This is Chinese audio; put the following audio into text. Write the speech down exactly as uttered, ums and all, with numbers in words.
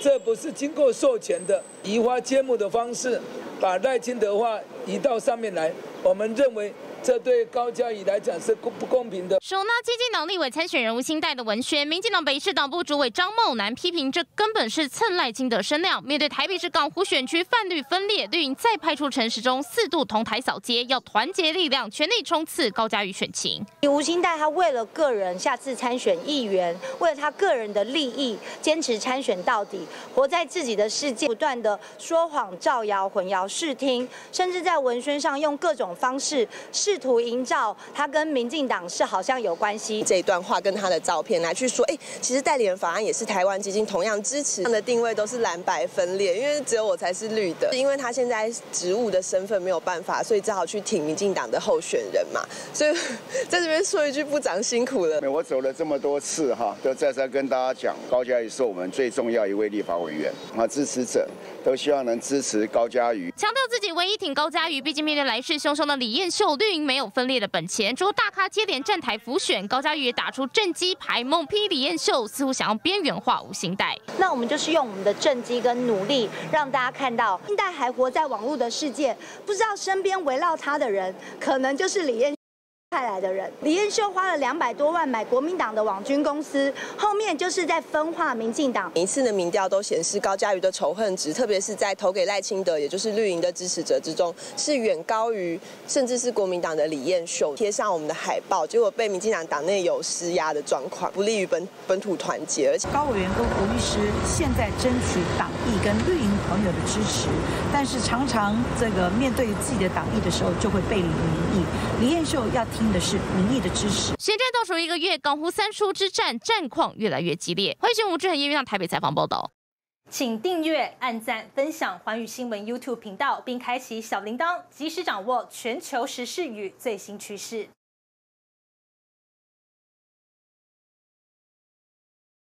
这不是经过授权的，移花接木的方式，把赖清德话移到上面来，我们认为。 这对高嘉瑜来讲是不不公平的。 手拿基金党立委参选人吴欣岱的文宣，民进党北市党部主委张茂南批评这根本是蹭赖清德声量。面对台北市港湖选区泛绿分裂，绿营再派出陈时中四度同台扫街，要团结力量，全力冲刺高嘉瑜选情。 吴欣岱他为了个人下次参选议员，为了他个人的利益，坚持参选到底，活在自己的世界，不断的说谎、造谣、混淆视听，甚至在文宣上用各种方式试图营造他跟民进党是好像有关系。 这一段话跟他的照片来去说，哎，其实代理人法案也是台湾基金同样支持，这样的定位都是蓝白分裂，因为只有我才是绿的，因为他现在职务的身份没有办法，所以只好去挺民进党的候选人嘛。所以在这边说一句，部长辛苦了。 我走了这么多次哈，都再三跟大家讲，高嘉瑜是我们最重要一位立法委员啊，支持者都希望能支持高嘉瑜， 强调自己唯一挺高嘉瑜。毕竟面对来势汹汹的李彦秀，绿营没有分裂的本钱，除了大咖接连站台辅选，高嘉瑜也打出政绩牌，猛批李彦秀，似乎想要边缘化吴欣岱。 那我们就是用我们的政绩跟努力，让大家看到欣岱还活在网络的世界，不知道身边围绕他的人，可能就是李彦秀派来的人。李彦秀花了两百多万买国民党的网军公司，后面就是在分化民进党。 每一次的民调都显示高嘉瑜的仇恨值，特别是在投给赖清德，也就是绿营的支持者之中，是远高于甚至是国民党的李彦秀。贴上我们的海报，结果被民进党党内有施压的状况，不利于本本土团结。而且高委员跟吴律师现在争取党意跟绿营朋友的支持，但是常常这个面对自己的党意的时候，就会背离民意。李彦秀要听的是民意的支持。 选战倒数一个月，港湖三输之战战况越来越激烈。欢迎吴志恒、叶云台北采访报道。 请订阅、按赞、分享寰宇新闻 YouTube 频道，并开启小铃铛，及时掌握全球时事与最新趋势。